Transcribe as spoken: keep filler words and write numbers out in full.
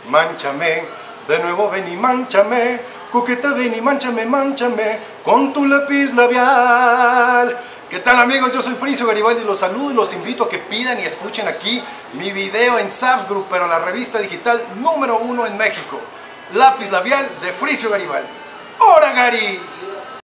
Mánchame, de nuevo ven y mánchame, coqueta ven y mánchame, mánchame, con tu lápiz labial. ¿Qué tal amigos? Yo soy Fricio Garibaldi, los saludo y los invito a que pidan y escuchen aquí mi video en Saps Group, pero la revista digital número uno en México. Lápiz labial de Fricio Garibaldi. ¡Hora Gary!